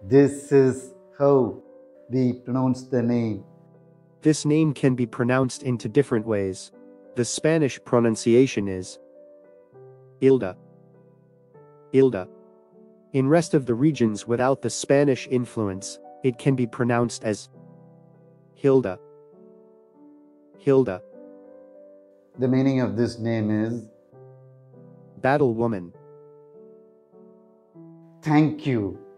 This is how we pronounce the name. This name can be pronounced into different ways. The Spanish pronunciation is Hillda. Hillda. In rest of the regions without the Spanish influence, it can be pronounced as Hillda. Hillda. The meaning of this name is Battle woman. thank you.